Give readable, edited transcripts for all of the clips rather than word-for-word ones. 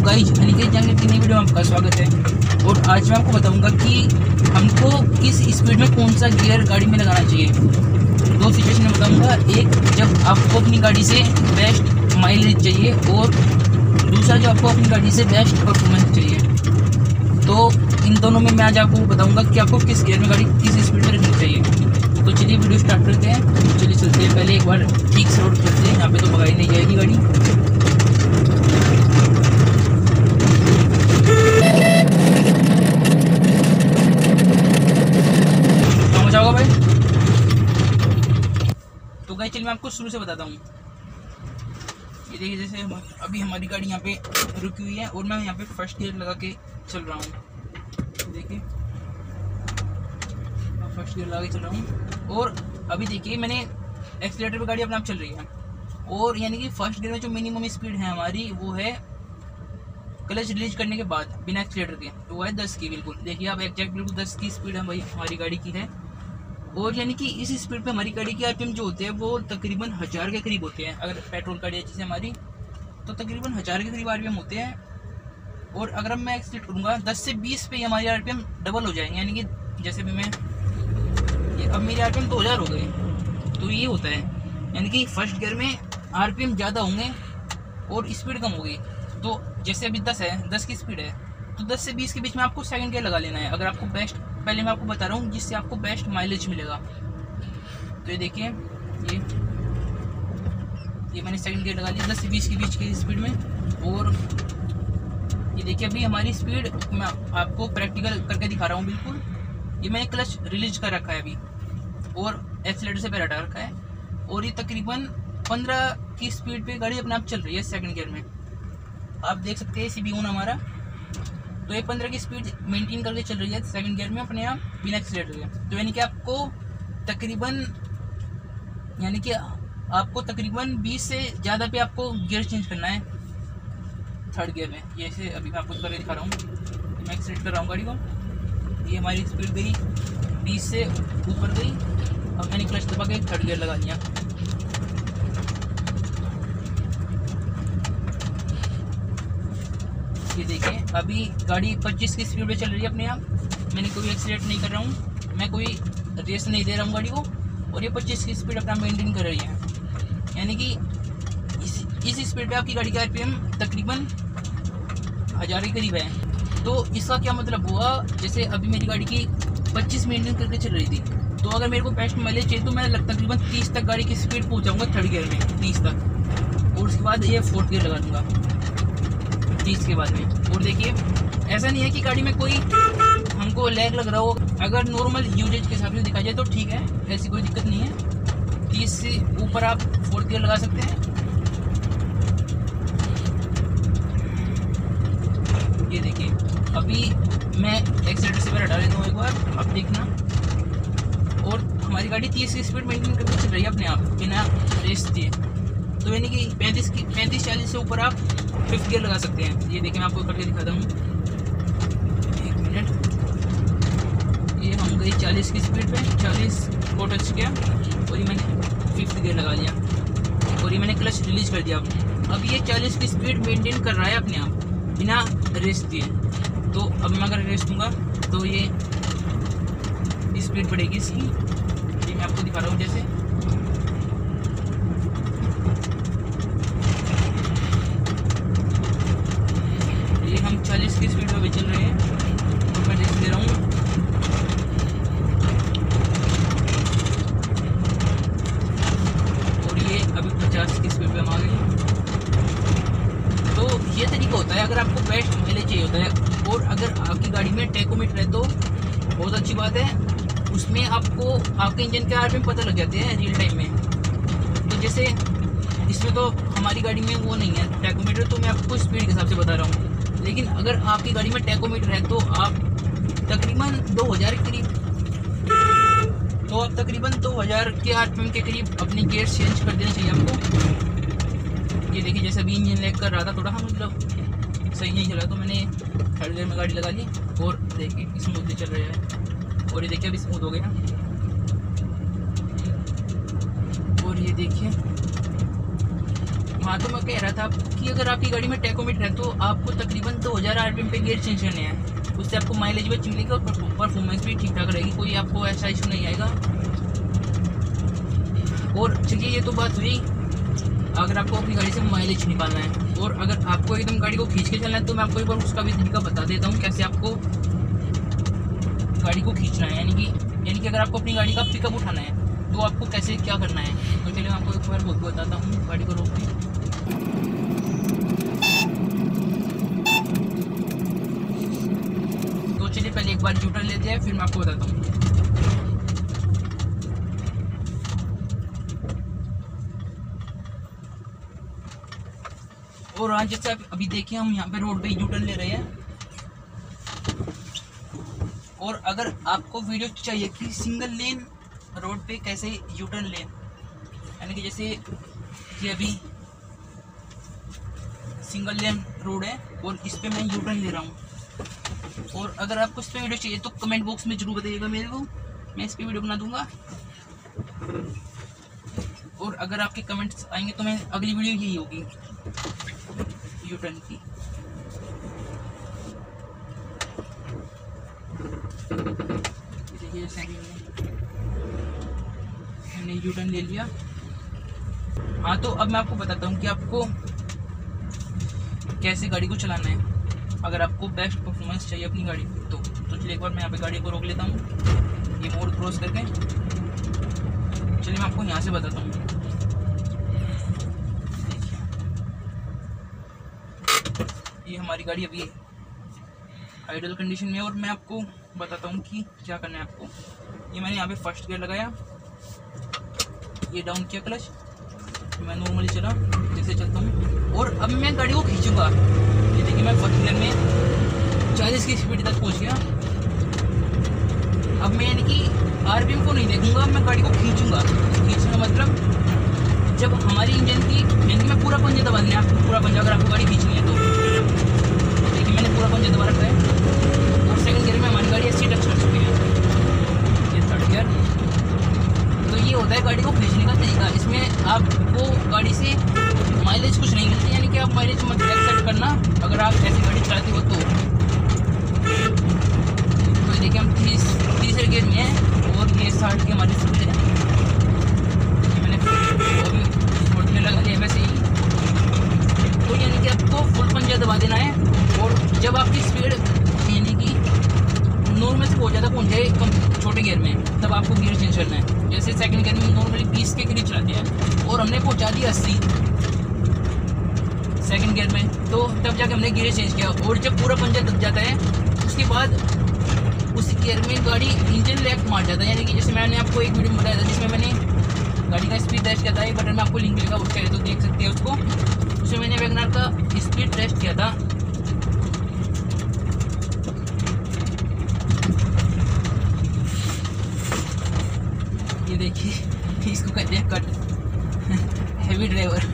Guys, Aniket Jangid की नई video में आपका स्वागत है। और आज मैं आपको बताऊंगा कि हमको किस स्पीड में कौन सा गियर गाड़ी में लगाना चाहिए। दो सिचुएशन में बताऊंगा, एक जब आपको अपनी गाड़ी से बेस्ट माइलेज चाहिए और दूसरा जो आपको अपनी गाड़ी से बेस्ट परफॉर्मेंस चाहिए। तो इन दोनों में मैं आज आपको बताऊंगा कि आपको किस गियर में गाड़ी किस स्पीड में रखनी चाहिए। तो चलिए वीडियो स्टार्ट करते हैं। चलिए चलते हैं, पहले एक बार ठीक से रोड करते हैं, यहाँ पे तो भगाई नहीं जाएगी गाड़ी। जाओगा भाई। तो गाइस चलिए मैं आपको शुरू से बताता हूँ। ये देखिए, जैसे अभी हमारी गाड़ी यहाँ पे रुकी हुई है और मैं यहाँ पे फर्स्ट गियर लगा के चल रहा हूँ। देखिए मैं फर्स्ट गियर लगा के चल रहा हूँ और अभी देखिए मैंने एक्सीलेटर पे गाड़ी अपने आप चल रही है। और यानी कि फर्स्ट गियर में जो मिनिमम स्पीड है हमारी वो है क्लच रिलीज करने के बाद बिना एक्सीलेटर के, तो वो है 10 की। बिल्कुल देखिए आप एग्जैक्ट बिल्कुल 10 की स्पीड है भाई हमारी गाड़ी की है। और यानी कि इस स्पीड पे हमारी गाड़ी के आरपीएम जो होते हैं वो तकरीबन 1000 के करीब होते हैं। अगर पेट्रोल गाड़ी है जैसे हमारी, तो तकरीबन 1000 के करीब आरपीएम होते हैं। और अगर अब मैं एक्सीलेट करूँगा 10 से 20 पे हमारी आरपीएम डबल हो जाएंगे। यानी कि जैसे भी मैं अब मेरे आरपीएम 2000 हो गए। तो ये होता है, यानी कि फर्स्ट गियर में आरपीएम ज़्यादा होंगे और स्पीड कम होगी। तो जैसे अभी 10 है, 10 की स्पीड है, तो 10 से 20 के बीच में आपको सेकंड गियर लगा लेना है। अगर आपको बेस्ट, पहले मैं आपको बता रहा हूँ जिससे आपको बेस्ट माइलेज मिलेगा। तो ये देखिए, ये मैंने सेकंड गियर लगा लिया 10 से 20 के बीच की स्पीड में। और ये देखिए अभी हमारी स्पीड मैं आपको प्रैक्टिकल करके दिखा रहा हूँ। बिल्कुल ये मैंने क्लच रिलीज कर रखा है अभी और एक्सीलेटर से पैर हटा रखा है। और ये तकरीबन 15 की स्पीड पे गाड़ी अपने आप चल रही है सेकंड गियर में। आप देख सकते हैं सीबी ऑन हमारा, तो ये 15 की स्पीड मेंटेन करके चल रही है सेकंड गियर में अपने आप बिना एक्सीलेटर के। तो यानी कि आपको तकरीबन 20 से ज़्यादा पे आपको गियर चेंज करना है थर्ड गियर में। जैसे अभी मैं आपको करके दिखा रहा हूँ, मैं एक्सीलेट कर रहा हूँ गाड़ी को। ये हमारी स्पीड गई 20 से ऊपर गई। अब मैंने क्लच दबा के थर्ड गियर लगा दिया। ये देखें अभी गाड़ी 25 की स्पीड पे चल रही है अपने आप। मैंने कोई एक्सीलेट नहीं कर रहा हूँ, मैं कोई रेस नहीं दे रहा हूँ गाड़ी को। और ये 25 की स्पीड अपना मेंटेन कर रही है। यानी कि इस स्पीड पे आपकी गाड़ी का आरपीएम तकरीबन 1000 के करीब है। तो इसका क्या मतलब हुआ, जैसे अभी मेरी गाड़ी की 25 मेंटेन करके चल रही थी, तो अगर मेरे को बेस्ट माइलेज चाहिए तो मैं तकरीबन 30 तक गाड़ी की स्पीड पहुँचाऊँगा थर्ड गियर में, 30 तक। और उसके बाद ये फोर्थ गियर लगा दूँगा 30 के बाद में। और देखिए ऐसा नहीं है कि गाड़ी में कोई हमको लैग लग रहा हो। अगर नॉर्मल यूजेज के हिसाब से दिखा जाए तो ठीक है, ऐसी कोई दिक्कत नहीं है। 30 से ऊपर आप फोर्थ गियर लगा सकते हैं। ये देखिए अभी मैं एक्सीलेटर से पैर हटा लेता हूँ एक बार, अब देखना। और हमारी गाड़ी 30 की स्पीड मेंटेन करके चल रही है अपने आप बिना रेस दिए। तो यानी कि 35-40 से ऊपर आप फिफ्थ गियर लगा सकते हैं। ये देखिए मैं आपको करके दिखाता हूँ, एक मिनट। ये हम गई 40 की स्पीड पे, 40 को टच किया और ये मैंने फिफ्थ गियर लगा लिया और ये मैंने क्लच रिलीज कर दिया। अब ये 40 की स्पीड मेंटेन कर रहा है अपने आप बिना रेस दिए। तो अब मैं अगर रेस दूँगा तो ये स्पीड बढ़ेगी इसकी। ये मैं आपको दिखा रहा हूँ, जैसे हम 40 की स्पीड पे चल रहे हैं और मैं रेस दे रहा हूँ। और ये अभी 50 की स्पीड पे हम आ गए। तो ये तरीका होता है अगर आपको बेस्ट माइलेज चाहिए होता है। और अगर आपकी गाड़ी में टैकोमीटर है तो बहुत अच्छी बात है, उसमें आपको आपके इंजन के आरपीएम पता लग जाते हैं रियल टाइम में। तो जैसे इसमें तो हमारी गाड़ी में वो नहीं है टैकोमीटर, तो मैं आपको स्पीड के हिसाब से बता रहा हूँ। लेकिन अगर आपकी गाड़ी में टैकोमीटर है तो आप तकरीबन 2000 के करीब, तो आप तकरीबन 2000 के आरपीएम के करीब अपनी गियर चेंज कर देना चाहिए आपको। ये देखिए जैसे अभी इंजन लैग कर रहा था थोड़ा, मतलब सही नहीं चला, तो मैंने थर्ड गियर में गाड़ी लगा ली और देखिए स्मूथली चल रहा है। और ये देखिए अभी स्मूथ हो गया। और ये देखिए हाँ, तो मैं कह रहा था कि अगर आपकी गाड़ी में टैकोमीटर है तो आपको तकरीबन 2000 RPM पे गियर चेंज करने हैं। उससे आपको माइलेज भी अच्छी मिलेगी और परफॉर्मेंस भी ठीक ठाक रहेगी, कोई आपको ऐसा इशू नहीं आएगा। और चलिए ये तो बात हुई अगर आपको अपनी गाड़ी से माइलेज निकालना है। और अगर आपको एकदम गाड़ी को खींच के चलना है तो मैं आपको एक बार उसका भी तरीका बता देता हूँ कैसे आपको गाड़ी को खींचना है। यानी कि अगर आपको अपनी गाड़ी का पिकअप उठाना है तो आपको कैसे क्या करना है। तो चलिए मैं आपको एक बार बताता हूँ गाड़ी को रोक के। तो चलिए पहले एक बार यूटर्न लेते हैं, फिर मैं आपको बताता हूँ। और आज जैसे आप अभी देखिए हम यहाँ पे रोड पे यूटर्न ले रहे हैं। और अगर आपको वीडियो चाहिए कि सिंगल लेन रोड पे कैसे यूटर्न लें, यानी कि जैसे ये अभी सिंगल लेन रोड है और इस पे मैं यूटर्न ले रहा हूँ। और अगर आपको इस पे वीडियो चाहिए तो कमेंट बॉक्स में जरूर बताइएगा मेरे को, मैं इस पे वीडियो बना दूंगा। और अगर आपके कमेंट्स आएंगे तो मैं अगली वीडियो यही होगी यूटर्न की। देखिए मैंने यूटर्न ले लिया। हाँ तो अब मैं आपको बताता हूँ कि आपको कैसे गाड़ी को चलाना है अगर आपको बेस्ट परफॉर्मेंस चाहिए अपनी गाड़ी तो चलिए एक बार मैं यहाँ पे गाड़ी को रोक लेता हूँ ये मोड़ क्रॉस करके। चलिए मैं आपको यहाँ से बताता हूँ। ये हमारी गाड़ी अभी आइडल कंडीशन में है और मैं आपको बताता हूँ कि क्या करना है आपको। ये मैंने यहाँ पे फर्स्ट गियर लगाया, ये डाउन किया क्लच, मैं नॉर्मली चला जैसे चलता हूँ। और अब मैं गाड़ी को खींचूंगा। ये देखिए मैं फर्स्ट गियर में 40 की स्पीड तक पहुँच गया। अब मैं यानी कि RPM को नहीं देखूंगा, मैं गाड़ी को खींचूंगा। खींचने का मतलब जब हमारी इंजन की यानी कि मैं पूरा पंजा दबा देना है आपको, पूरा पंजा अगर आपको गाड़ी खींचनी है तो देखिए मैंने पूरा पंजा दबा रखा है। और सेकंड गियर में हमारी गाड़ी ऐसी टच कर चुकी है, ये थर्ड गियर। तो ये होता है गाड़ी को खींचने का तरीका। इसमें आपको गाड़ी से माइलेज कुछ नहीं मिलती, यानी कि आप माइलेज मत एक्सेप्ट करना अगर आप ऐसी गाड़ी चलाते हो तो देखिए हम तीसरे गियर में हैं और ये 60 की हमारी स्पीड है। मैंने अभी छोड़ने लगा लिया वैसे ही। तो यानी कि आपको फुल पंजा दबा देना है और जब आपकी स्पीड यानी कि नॉर्मल से बहुत ज़्यादा पहुँच जाए कम छोटे गियर में तब आपको गियर चेंज करना है। जैसे सेकंड गियर में नॉर्मली 20 के करीब चलाते हैं और हमने पहुँचा दिया 80 सेकंड गियर में, तो तब जाके हमने गियर चेंज किया। और जब पूरा पंजा दब जाता है उसके बाद उस गियर में गाड़ी इंजन लैग मार जाता है। यानी कि जैसे मैंने आपको एक वीडियो में बताया था जिसमें मैंने गाड़ी का स्पीड टेस्ट किया था, एक बटन में आपको लिंक मिलेगा उसका तो देख सकते हैं उसको। उसमें मैंने वैगनर का स्पीड टेस्ट किया था। ये देखिए इसको कहते हैं कट हैवी ड्राइवर।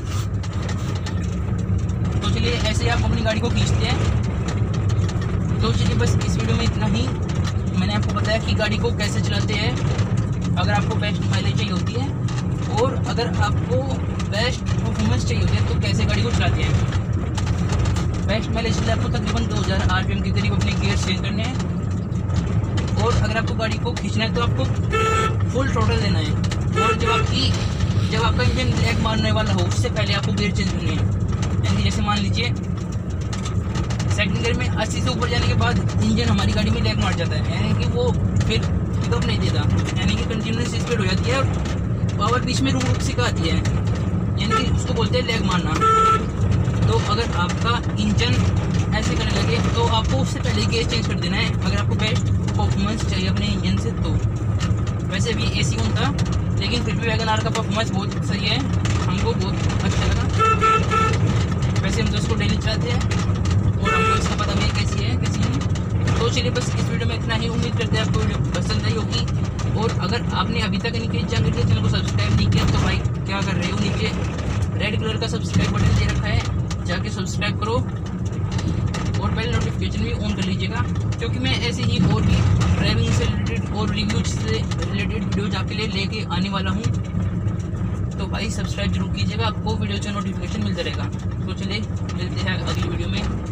तो चलिए ऐसे आप अपनी गाड़ी को खींचते हैं। तो चलिए बस इस वीडियो में इतना ही। मैंने आपको बताया कि गाड़ी को कैसे चलाते हैं अगर आपको बेस्ट माइलेज चाहिए होती है और अगर आपको बेस्ट परफॉर्मेंस चाहिए होती है तो कैसे गाड़ी को चलाते हैं। बेस्ट माइलेज के लिए आपको तकरीबन 2000 RPM के करीब अपने गियर चेंज करने हैं। और अगर आपको गाड़ी को खींचना है तो आपको फुल टोटल देना है। और जब आपका इंजन लैग मारने वाला हो उससे पहले आपको गियर चेंज करने हैं। यानी जैसे मान लीजिए सेकंड गियर में 80 से ऊपर जाने के बाद इंजन हमारी गाड़ी में लैग मार जाता है, यानी कि वो फिर पिकअप नहीं देता, यानी कि कंटिन्यूस स्पीड हो जाती है और पावर बीच में रुक से आती है, यानी कि उसको बोलते हैं लैग मारना। तो अगर आपका इंजन ऐसे करने लगे तो आपको उससे पहले गियर चेंज कर देना है अगर आपको बेस्ट परफॉर्मेंस चाहिए अपने इंजन से। तो वैसे भी AC कौन था लेकिन फिर भी वैगनआर का परफॉर्मेंस बहुत सही है, हमको बहुत अच्छा लगा। वैसे हम तो इसको डेली चलाते हैं और हमको इसका पता भी कैसी है कैसी नहीं। तो चलिए बस इस वीडियो में इतना ही। उम्मीद करते हैं आपको वीडियो पसंद आई होगी। और अगर आपने अभी तक अनिकेत जांगिड के चैनल को सब्सक्राइब नहीं किया तो भाई क्या कर रहे हो, नीचे रेड कलर का सब्सक्राइब बटन दे रखा है, जाके सब्सक्राइब करो और बेल नोटिफिकेशन भी ऑन कर लीजिएगा, क्योंकि मैं ऐसे ही और भी ड्राइविंग से रिलेटेड और रिव्यूज से रिलेटेड वीडियोज आपके लिए लेके आने वाला हूँ। तो भाई सब्सक्राइब जरूर कीजिएगा, आपको वीडियो का नोटिफिकेशन मिलता रहेगा। तो चलिए मिलते हैं अगली वीडियो में।